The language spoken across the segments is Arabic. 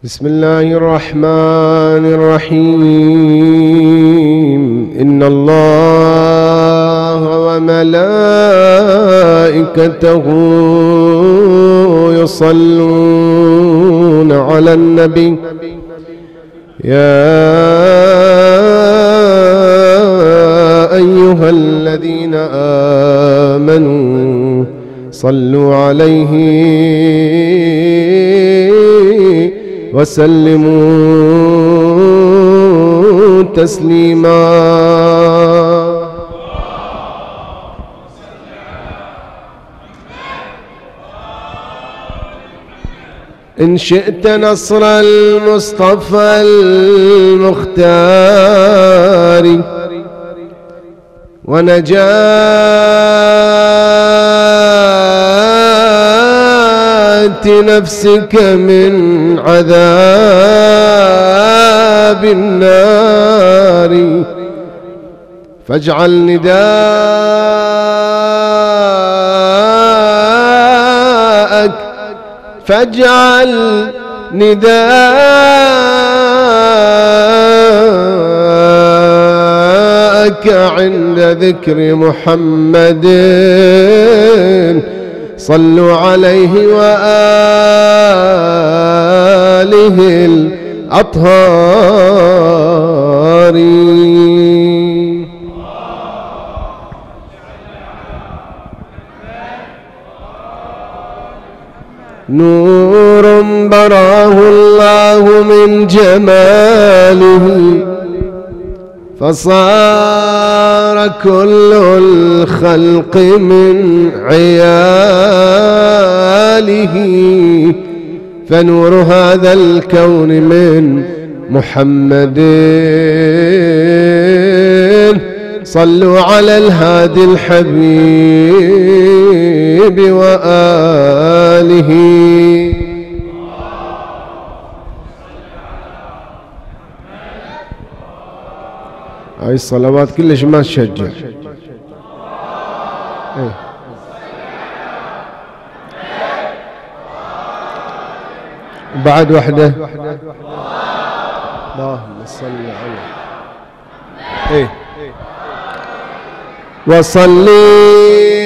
بسم الله الرحمن الرحيم. إن الله وملائكته يصلون على النبي يا أيها الذين آمنوا صلوا عليه وسلموا تسليما. إن شئت نصر المصطفى المختار ونجاة نفسك من عذاب النار، فاجعل نداءك عند ذكر محمد. صلوا عليه وآله الأطهار. نور براه الله من جماله، فصار كل الخلق من عياله، فنور هذا الكون من محمد. صلوا على الهادي الحبيب وآله. هاي الصلوات كلش ما تشجع. بعد وحده اللهم صل على وصلي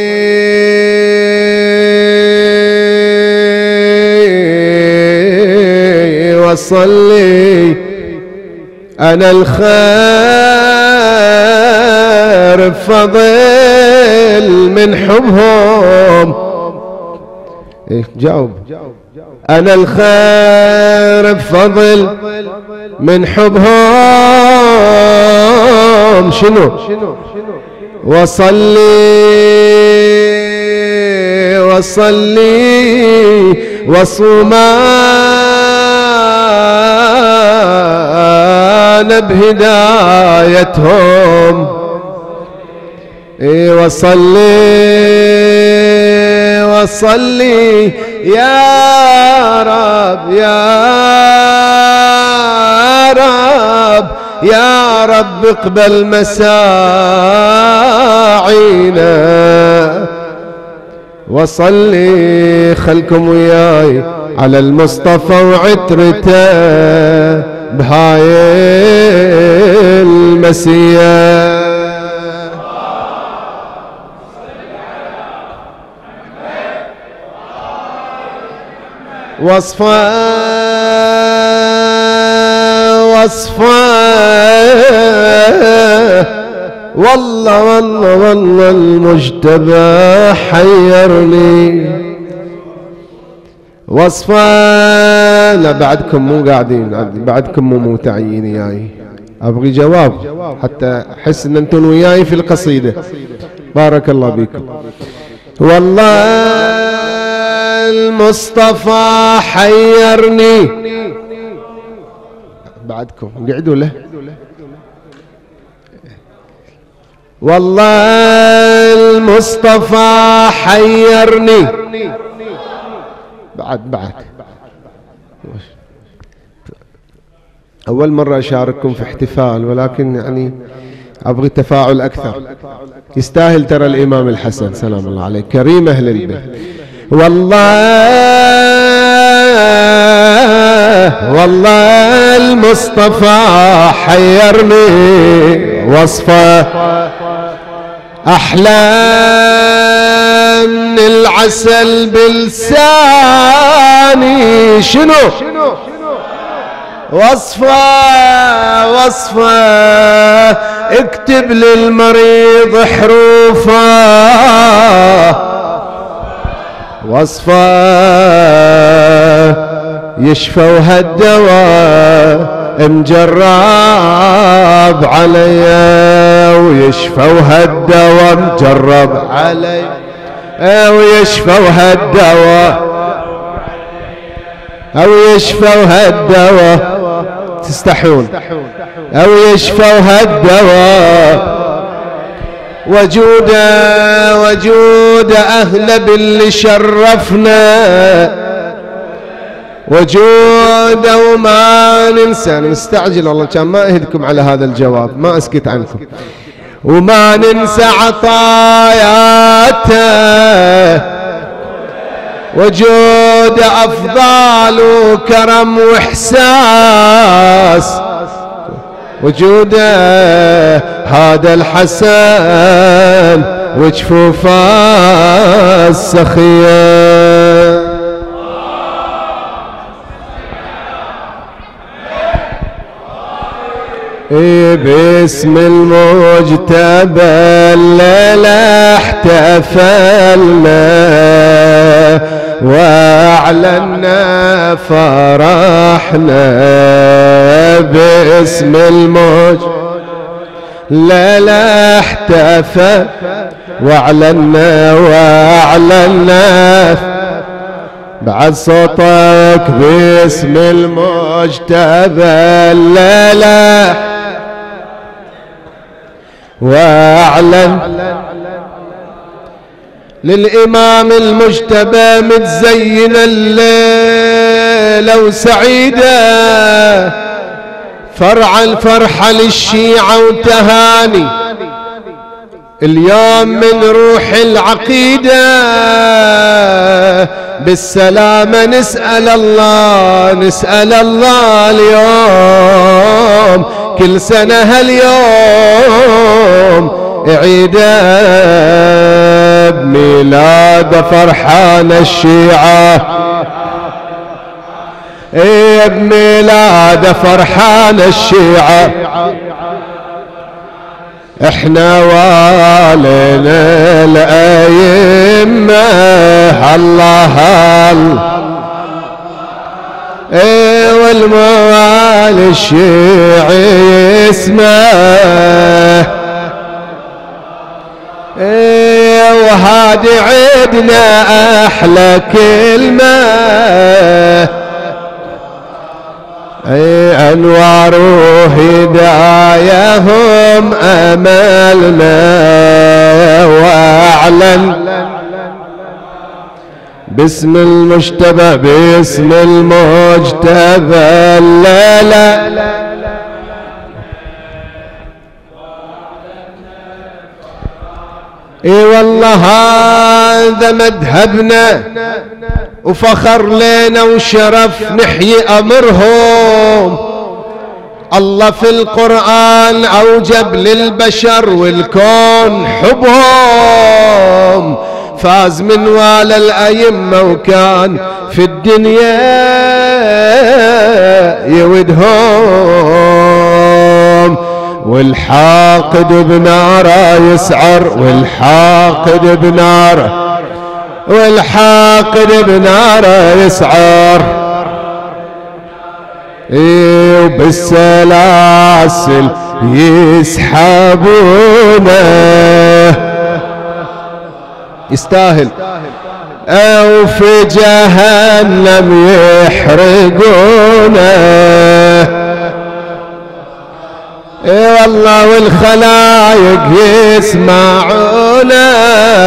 وصلي أنا الخير فضل من حبهم. جاوب. أنا الخير بفضل من حبهم. شنو؟ وصلي وصلي وصومان بهدايتهم. وصلي وصلي يا رب يا رب يا رب اقبل مساعينا. وصلي خلكم وياي على المصطفى وعترته بهاي المسيا. وصفا والله والله والله المجتبى حيرني. وصفا لا بعدكم مو قاعدين، بعدكم مو متعيين وياي، ابغي جواب حتى احس ان انتم وياي في القصيده. بارك الله بكم. والله المصطفى حيرني. بعدكم قعدوا له. والله المصطفى حيرني. بعد أول مرة أشارككم في احتفال، ولكن يعني أبغي تفاعل أكثر. يستاهل ترى الإمام الحسن سلام الله عليه، كريم أهل البيت. والله والله المصطفى حيرني وصفه أحلى من العسل بلساني. شنو وصفه اكتب للمريض حروفه وصفه يشفى وهالدواء مجرب علي ويشفى وهالدواء مجرب علي ويشفى وهالدواء أو يشفى وهالدواء تستحون أو يشفى وهالدواء وجود أهل باللي شرفنا وجود وما ننسى. أنا مستعجل والله كان ما أهدكم على هذا الجواب ما أسكت عنكم. وما ننسى عطاياته وجود أفضال وكرم وإحساس وجوده هذا الحسن وجفوفه السخية. باسم المجتبى الليلة احتفلنا واعلنا فرحنا. باسم المجتبى الليلة احتفل واعلنا بعد صوتك. باسم المجتبى الليلة واعلن للإمام المجتبى متزين الليلة وسعيدة فرع الفرحة للشيعة وتهاني. اليوم من روح العقيدة بالسلامة نسأل الله اليوم كل سنة هاليوم عيده بميلاد فرحان الشيعة بميلاد فرحان الشيعة. احنا والينا الأئمة الله والموالي الشيعي اسمه وهادي عيدنا احلى كلمة انوار وهداياهم املنا واعلن باسم المجتبى باسم المجتبى لا اي والله هذا مذهبنا وفخر لنا وشرف نحيي امرهم. الله في القرآن اوجب للبشر والكون حبهم فاز من والى الأئمة وكان في الدنيا يودهم. والحاقد بناره يسعر والحاقد بناره يسعر وبالسلاسل يسحبونه يستاهل او في جهنم يحرقونه. اي والله والخلايق يسمعونه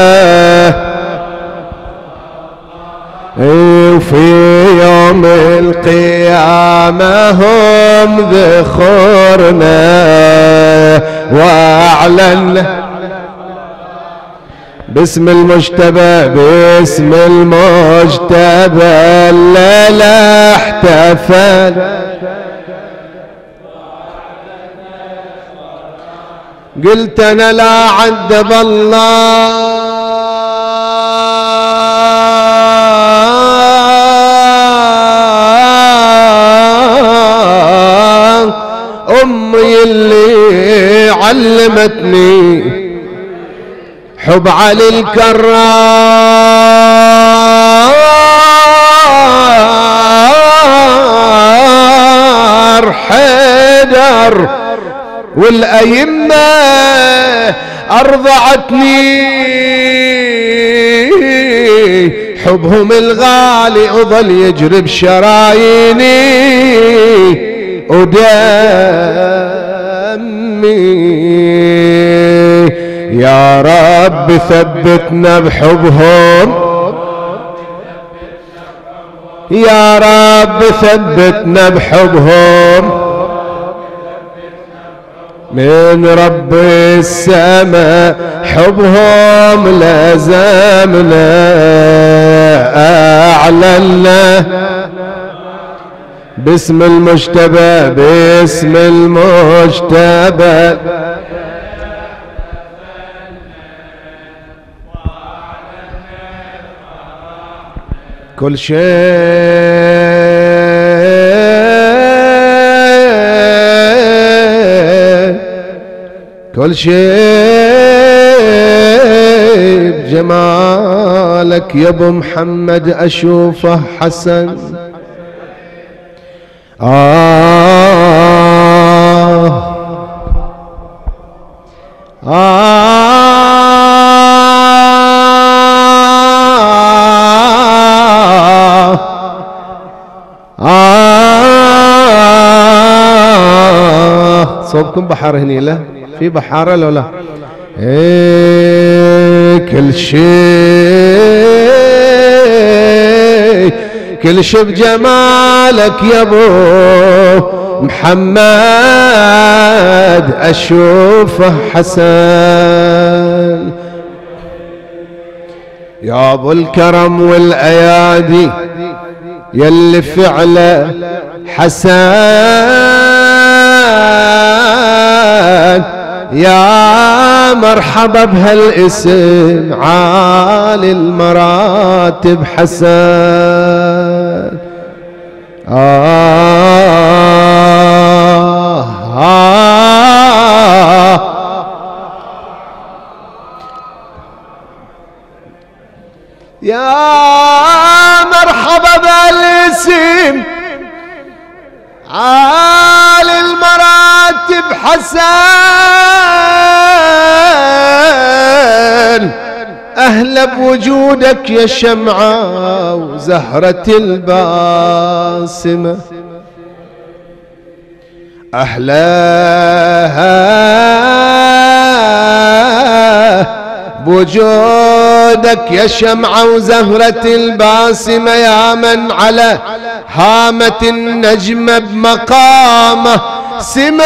وفي يوم القيامة هم ذخرنا واعلن باسم المجتبى باسم المجتبى الليلة احتفل. قلت انا لا عذب الله امي اللي علمتني حب علي الكرار حيدر والأئمة أرضعتني حبهم الغالي أظل يجري بشراييني ودمي. يا رب ثبتنا بحبهم يا رب ثبتنا بحبهم من رب السماء حبهم لازمنا أعلنا باسم المجتبى باسم المجتبى. كل شيء بجمالك يا ابو محمد اشوفه حسن. صوبكم بحر هني له في بحارة لو لا كل شي بجمالك يا ابو محمد اشوفه حسن. يا ابو الكرم والايادي يلي فعله حسن يا مرحبا بهالاسم عالي المراتب حسن. يا مرحبا بهالاسم عالي المراتب حسن. أهلا بوجودك يا شمعة وزهرة الباسمة أهلا بوجودك يا شمعة وزهرة الباسمة يا من على هامة النجمة بمقامه سما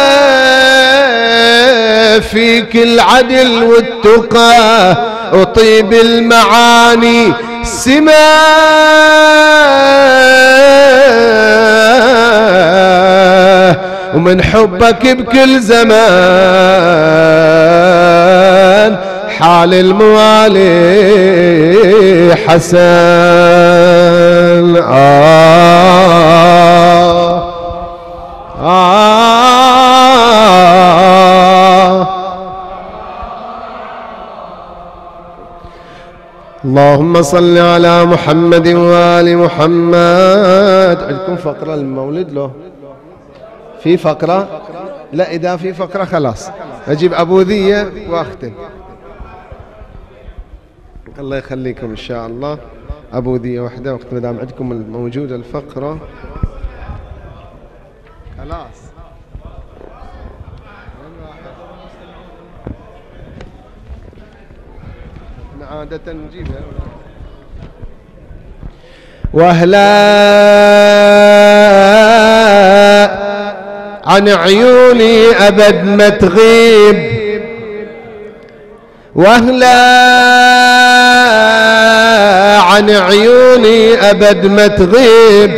فيك العدل والتقى وطيب المعاني سما ومن حبك بكل زمان حال الموالي حسن. اللهم صل على محمد وآل محمد. عندكم فقرة للمولد له؟ في فقرة؟ لا إذا في فقرة خلاص أجيب أبوذية وأختم. الله يخليكم إن شاء الله. أبوذية واحدة وقت ما دام عندكم موجودة الفقرة خلاص. عادة نجيبها. وأهلا عن عيوني أبد ما تغيب واهلا عن عيوني أبد ما تغيب،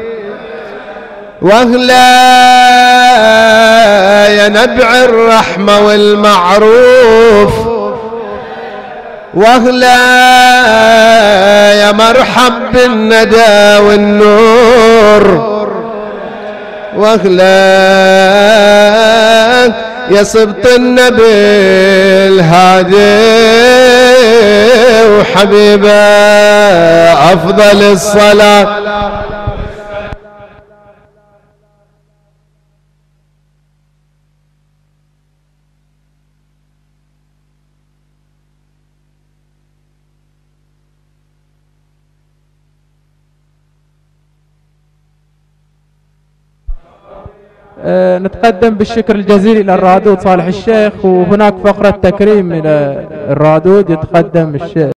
واهلا يا نبع الرحمة والمعروف، واهلا يا مرحب بالندى والنور، واهلا يا سبط النبي الهادي وحبيبه أفضل الصلاة. نتقدم بالشكر الجزيل إلى الرادود صالح الشيخ، وهناك فقرة تكريم إلى الرادود يتقدم الشيخ